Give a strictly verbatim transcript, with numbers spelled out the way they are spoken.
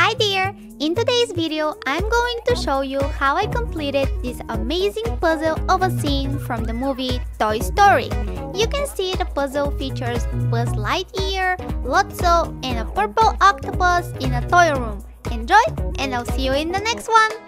Hi there! In today's video, I'm going to show you how I completed this amazing puzzle of a scene from the movie Toy Story. You can see the puzzle features Buzz Lightyear, Lotso, and a purple octopus in a toy room. Enjoy, and I'll see you in the next one!